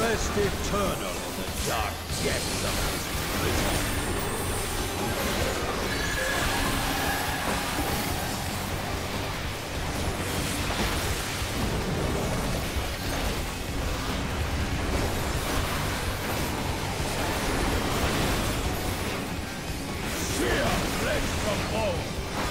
Rest eternal in the dark depths of this prison. Sheer flesh from bone.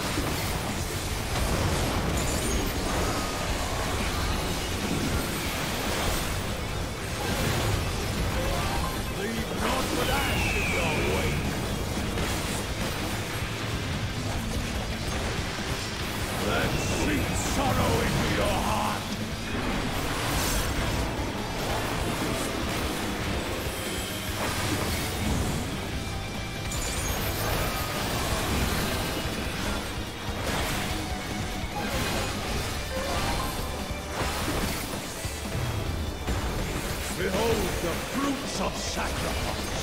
Behold the fruits of sacrifice!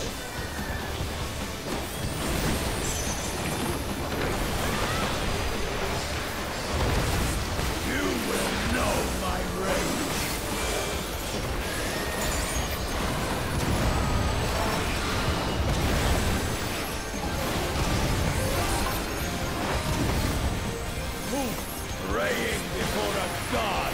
You will know my rage! Who praying before a god?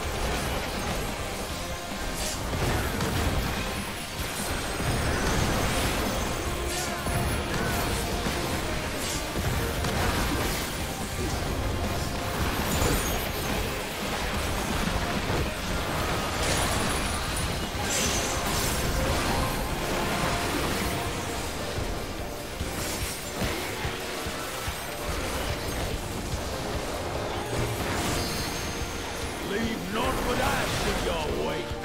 Leave naught but ash in your wake!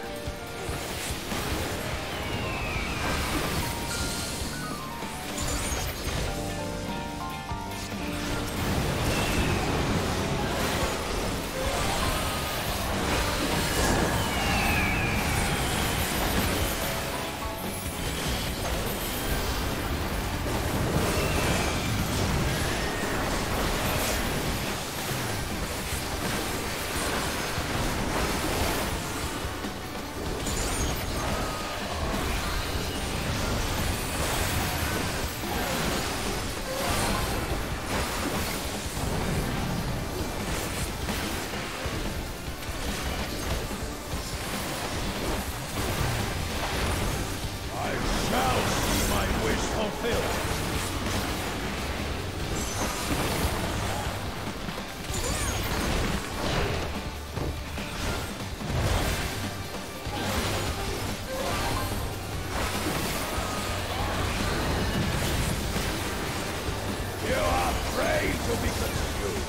To be consumed.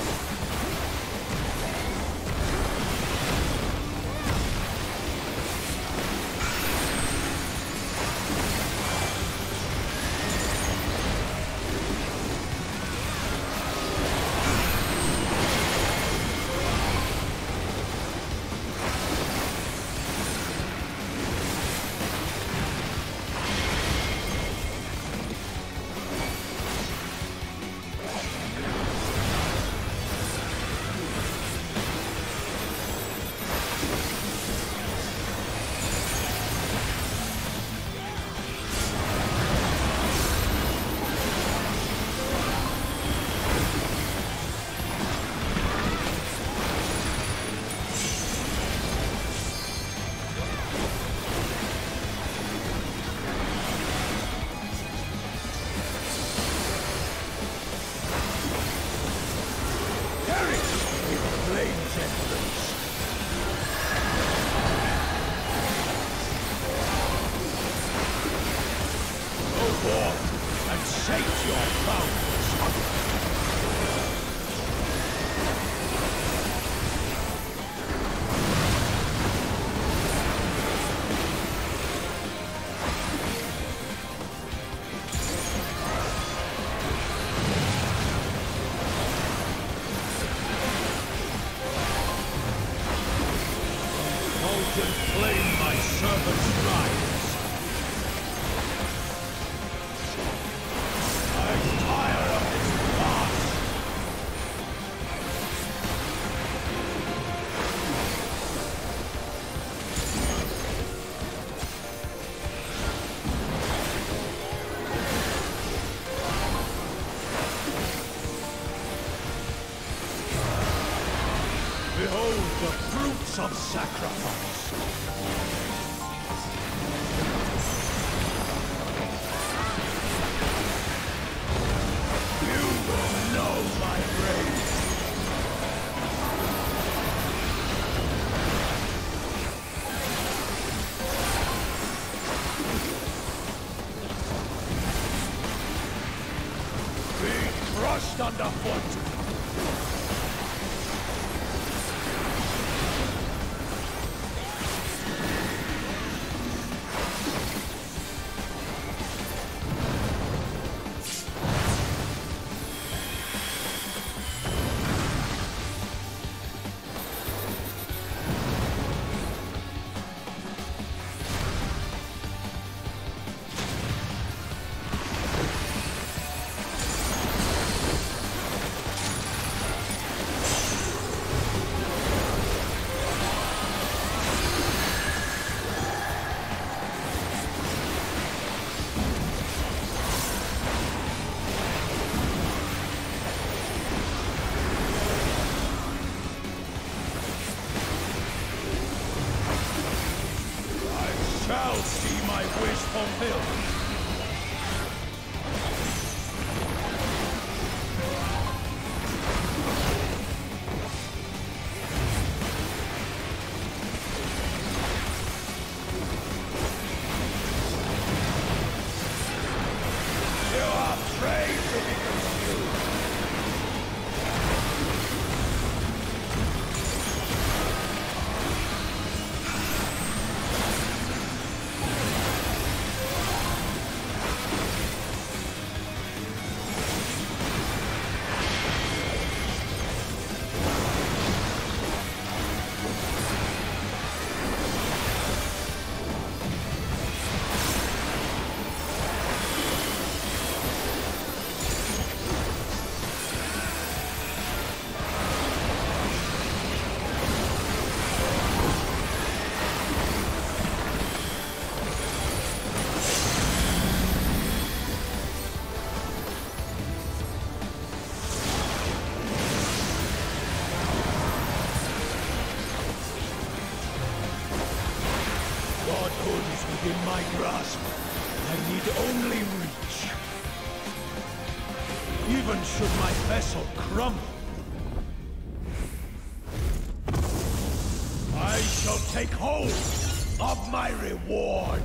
Claim my servant's rights. I'm tired of this farce. Behold the fruits of sacrifice. You will know my rage. Be crushed underfoot. Shall see my wish fulfilled. You are afraid to be consumed. Godhood is within my grasp. I need only reach. Even should my vessel crumble, I shall take hold of my reward.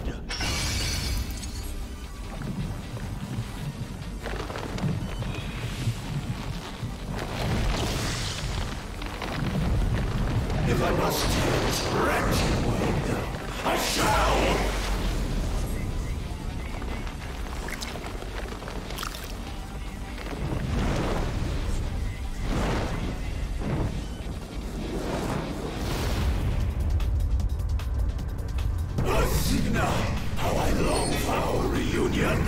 If I must take this wretched world, I shall! Athena, how I long for our reunion!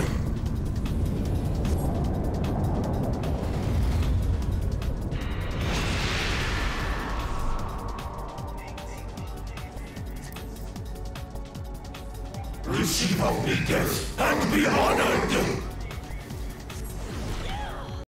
Receive only death and be honored!